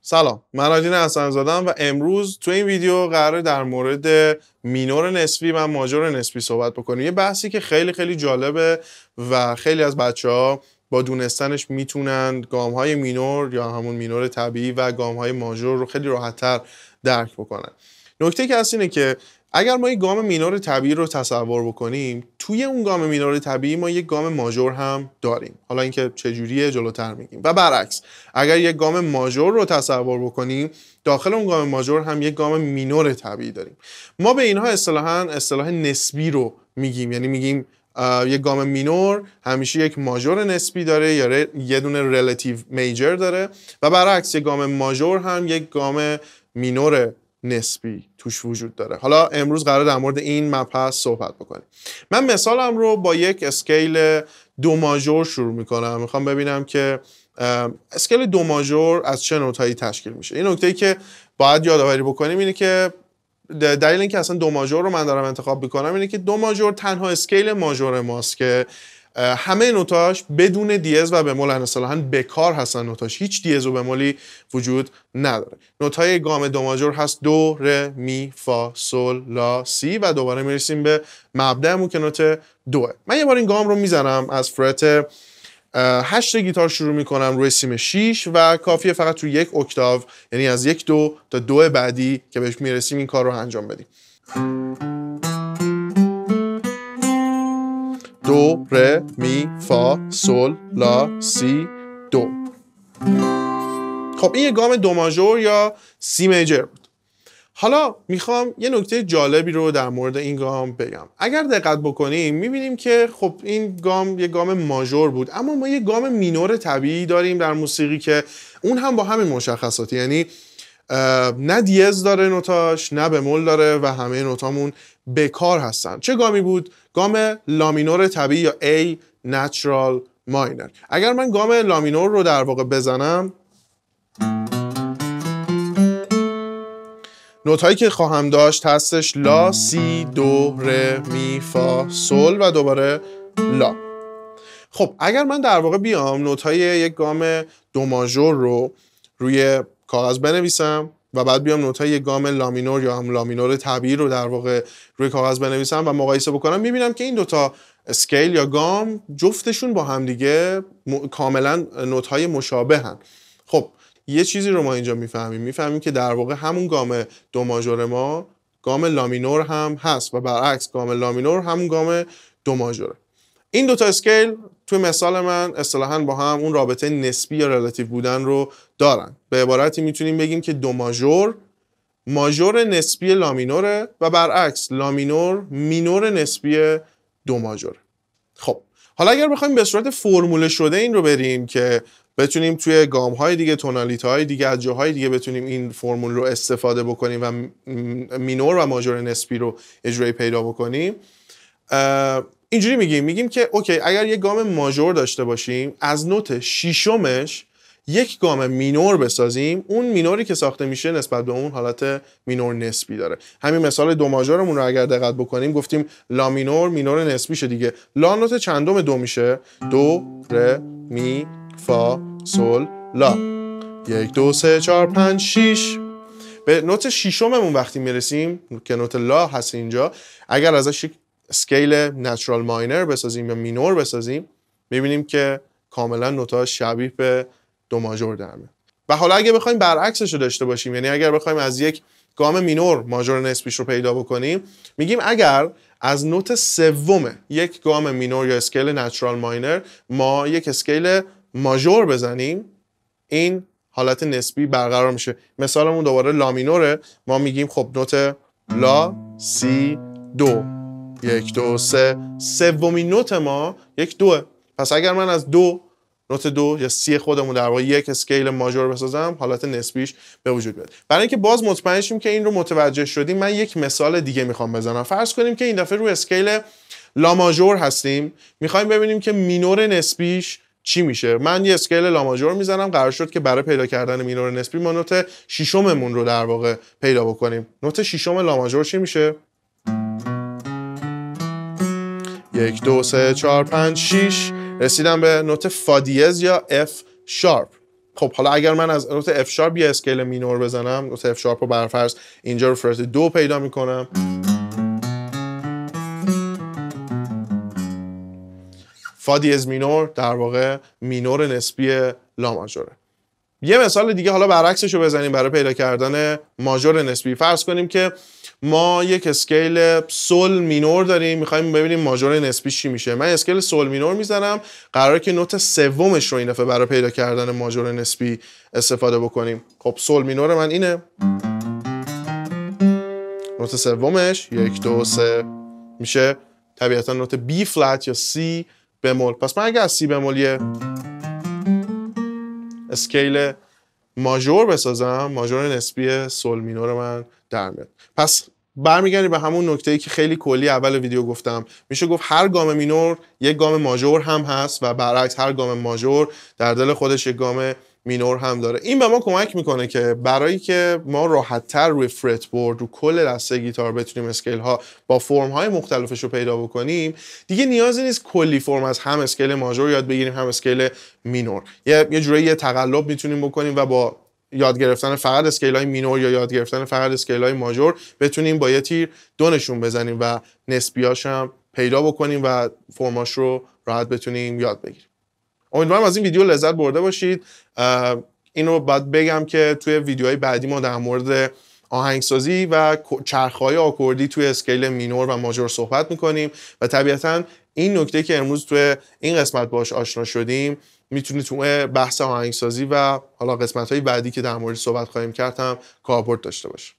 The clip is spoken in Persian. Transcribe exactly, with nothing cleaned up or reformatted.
سلام، من آدین حسن‌زاده‌ام و امروز تو این ویدیو قراره در مورد مینور نسبی و ماژور نسبی صحبت بکنیم. یه بحثی که خیلی خیلی جالبه و خیلی از بچه‌ها با دونستنش میتونن گام‌های مینور یا همون مینور طبیعی و گام‌های ماژور رو خیلی راحت‌تر درک بکنن. نکته که هست اینه که اگر ما یک گام مینور طبیعی رو تصور بکنیم، توی اون گام مینور طبیعی ما یک گام ماژور هم داریم. حالا اینکه چجوریه جلوتر میگیم. و برعکس، اگر یک گام ماژور رو تصور بکنیم، داخل اون گام ماژور هم یک گام مینور طبیعی داریم. ما به اینها اصطلاحاً اصطلاح نسبی رو میگیم، یعنی میگیم یک گام مینور همیشه یک ماژور نسبی داره یا یه دونه ریلیتیو میجر داره و برعکس یک گام ماژور هم یک گام مینور نسبی توش وجود داره. حالا امروز قرار در مورد این مبحث صحبت بکنیم. من مثالم رو با یک اسکیل دو ماژور شروع میکنم. میخوام ببینم که اسکیل دو ماژور از چه نوتایی تشکیل میشه. این نکته‌ای که باید یادآوری بکنیم اینه که دلیل اینکه اصلا دو ماژور رو من دارم انتخاب میکنم اینه که دو ماژور تنها اسکیل ماژور ماست که همه نوتاش بدون دیز و بمول اصطلاحاً بکار هستن. نوتاش هیچ دیز و بمولی وجود نداره. نوتای گام دو ماژور هست دو، ر، می، فا، سول، لا، سی و دوباره میرسیم به مبدأمون که نوت دوه. من یه بار این گام رو میزنم، از فرت هشت گیتار شروع میکنم روی سیم شیش و کافیه فقط تو یک اکتاو، یعنی از یک دو تا دو بعدی که بهش میرسیم این کار رو انجام بدیم. دو، ر، می، فا، سول، لا، سی، دو. خب این یه گام دو ماژور یا سی میجر بود. حالا میخوام یه نکته جالبی رو در مورد این گام بگم. اگر دقت بکنیم میبینیم که خب این گام یه گام ماژور بود، اما ما یه گام مینور طبیعی داریم در موسیقی که اون هم با همین مشخصاتی، یعنی نه دیز داره نوتاش، نه بمول داره و همه نوتامون بکار هستن. چه گامی بود؟ گام لامینور طبیعی یا A natural minor. اگر من گام لامینور رو در واقع بزنم، نوتایی که خواهم داشت هستش لا، سی، دو، ر، می، فا، سول و دوباره لا. خب اگر من در واقع بیام نوتای یک گام دو ماژور رو روی کاغذ بنویسم و بعد بیام نوتای یک گام لامینور یا هم لامینور طبیعی رو در واقع روی کاغذ بنویسم و مقایسه بکنم، میبینم که این دوتا اسکیل یا گام جفتشون با هم دیگه م... کاملا نوت‌های مشابهن. خب یه چیزی رو ما اینجا میفهمیم میفهمیم که در واقع همون گام دو ماژور ما گام لامینور هم هست و برعکس گام لامینور همون گام دو ماژوره. این دوتا اسکیل توی مثال من اصطلاحاً با هم اون رابطه نسبی یا ریلیتیو بودن رو دارن. به عبارتی میتونیم بگیم که دو ماژور ماژور نسبی لامینوره و برعکس لامینور مینور نسبی دو ماژوره. خب حالا اگر بخوایم به صورت فرموله شده این رو بریم که بتونیم توی گام‌های دیگه، تونالیته‌های دیگه، از جاهای دیگه بتونیم این فرمول رو استفاده بکنیم و مینور و ماژور نسبی رو اجرایی پیدا بکنیم، اینجوری میگیم میگیم که اوکی اگر یک گام ماژور داشته باشیم، از نوت ششمش یک گام مینور بسازیم، اون مینوری که ساخته میشه نسبت به اون حالت مینور نسبی داره. همین مثال دو ماژورمون رو اگر دقت بکنیم گفتیم لا مینور مینور نسبیشه دیگه. لا نوت چندم دو میشه؟ دو، ر، می، فا، سول، لا. یک، دو، سه، چهار، پنج، شیش. به نوت ششممون وقتی میرسیم که نوت لا هست اینجا، اگر ازش یک اسکیل نچرال ماینر بسازیم یا مینور بسازیم، میبینیم که کاملا نوت‌ها شبیه به دو ماژور در میاد. و حالا اگه بخوایم برعکسش رو داشته باشیم، یعنی اگر بخوایم از یک گام مینور ماژور نسبیش رو پیدا بکنیم، میگیم اگر از نوت سوم یک گام مینور یا اسکیل نچرال ماینر ما یک اسکیل ماژور بزنیم، این حالت نسبی برقرار میشه. مثالمون دوباره لا مینوره، ما میگیم خب نوت لا، سی، دو، یک، دو، سه، سومین نوت ما یک دوه. پس اگر من از دو نوت دو یا سی خودمون در واقع یک اسکیل ماژور بسازم، حالت نسبیش به وجود بیاد. برای اینکه باز مطمئن شیم که این رو متوجه شدیم، من یک مثال دیگه میخوام بزنم. فرض کنیم که این دفعه روی اسکیل لا ماژور هستیم، میخوایم ببینیم که مینور نسبیش چی میشه. من یه اسکیل لا ماژور میزنم، قرار شد که برای پیدا کردن مینور نسبی ما نوت ششممون رو در واقع پیدا بکنیم. نوت ششم لا ماژور چی میشه؟ یک، دو، سه، چهار، پنج، شیش. رسیدم به نوت فا دیز یا F شارپ. خب حالا اگر من از نوت اف شارپ یه اسکیل مینور بزنم، نوت اف شارپ رو برفرض اینجا رو فرت دو پیدا میکنم، فا دیز مینور در واقع مینور نسبی لا ماژوره. یه مثال دیگه حالا برعکسش رو بزنیم برای پیدا کردن ماژور نسبی. فرض کنیم که ما یک اسکیل سول مینور داریم، میخوایم ببینیم ماژور نسبی چی میشه. من اسکیل سول مینور میزنم، قراره که نوت سومش رو این دفعه برای پیدا کردن ماژور نسبی استفاده بکنیم. خب سول مینور من اینه، نوت سومش یک دو سه میشه طبیعتا نوت بی فلت یا سی بمول. پس من اگه از سی بمول یه اسکیل ماژور بسازم، ماژور نسبی سول مینور من در میاد. پس برمیگردیم به همون نکته‌ای که خیلی کلی اول ویدیو گفتم، میشه گفت هر گام مینور یک گام ماژور هم هست و برعکس هر گام ماژور در دل خودش یک گام مینور هم داره. این به ما کمک میکنه که برای که ما راحت‌تر روی فرت بورد رو کل دسته گیتار بتونیم اسکیل ها با فرم های مختلفش رو پیدا بکنیم، دیگه نیازی نیست کلی فرم از هم اسکیل ماژور یاد بگیریم هم اسکیل مینور. یه یه جوری یه تقلب میتونیم بکنیم و با یاد گرفتن فقط اسکیل های مینور یا یاد گرفتن فقط اسکیل های ماژور بتونیم با یه تیر دو نشون بزنیم و نسبیاش هم پیدا بکنیم و فرماش رو راحت بتونیم یاد بگیریم. امیدوارم از این ویدیو لذت برده باشید. اینو باید بگم که توی ویدیوهای بعدی ما در مورد آهنگسازی و چرخهای آکوردی توی اسکیل مینور و ماژور صحبت میکنیم و طبیعتا این نکته که امروز توی این قسمت باش آشنا شدیم میتونید توی بحث آهنگسازی و حالا قسمت‌های بعدی که در مورد صحبت خواهیم کرد هم کاربرد داشته باشه.